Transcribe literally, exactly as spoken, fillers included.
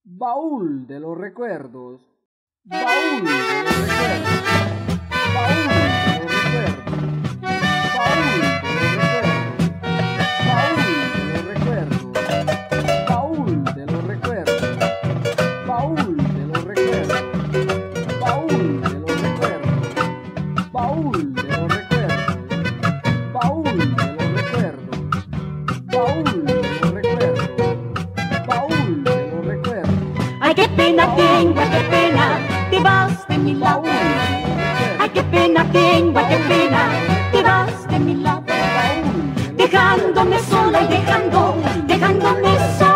Baúl de los recuerdos, baúl de los recuerdos, baúl de los recuerdos, baúl de los recuerdos, baúl de los recuerdos, baúl de los recuerdos, baúl de los recuerdos, baúl de los recuerdos, baúl de los recuerdos, baúl de los recuerdos, baúl de los recuerdos. Ay, qué pena tengo, ay, qué pena, te vas de mi lado. Ay, qué pena tengo, ay, qué pena, te vas de mi lado. Dejándome sola y dejando, dejándome sola.